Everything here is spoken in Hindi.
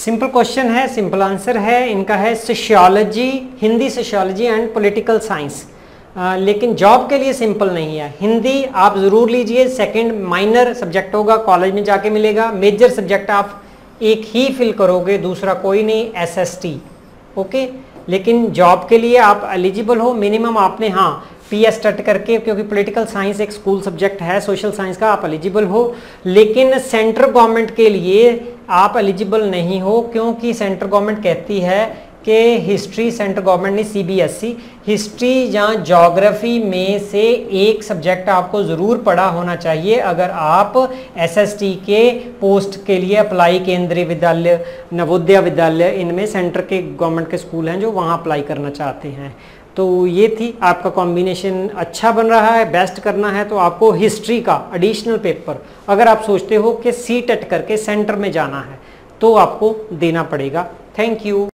सिंपल क्वेश्चन है, सिंपल आंसर है इनका है sociology, Hindi sociology and political science. लेकिन जॉब के लिए सिंपल नहीं है। हिंदी आप ज़रूर लीजिए, सेकंड माइनर सब्जेक्ट होगा, कॉलेज में जाके मिलेगा। मेजर सब्जेक्ट आप एक ही फिल करोगे, दूसरा कोई नहीं, SST। ओके, लेकिन जॉब के लिए आप एलिजिबल हो। मिनिमम आपने हाँ PS स्टार्ट करके, क्योंकि पॉलिटिकल साइंस एक स्कूल सब्जेक्ट है सोशल साइंस का, आप एलिजिबल हो। लेकिन सेंट्रल गवर्नमेंट के लिए आप एलिजिबल नहीं हो, क्योंकि सेंट्रल गवर्नमेंट कहती है कि हिस्ट्री, सेंट्रल गवर्नमेंट ने CBSE, हिस्ट्री या ज्योग्राफी में से एक सब्जेक्ट आपको ज़रूर पढ़ा होना चाहिए अगर आप SST के पोस्ट के लिए अप्लाई, केंद्रीय विद्यालय, नवोदय विद्यालय, इनमें सेंटर के गवर्नमेंट के स्कूल हैं जो वहाँ अप्लाई करना चाहते हैं। तो ये थी, आपका कॉम्बिनेशन अच्छा बन रहा है, बेस्ट करना है तो आपको हिस्ट्री का एडिशनल पेपर, अगर आप सोचते हो कि CTET करके सेंटर में जाना है तो आपको देना पड़ेगा। Thank you.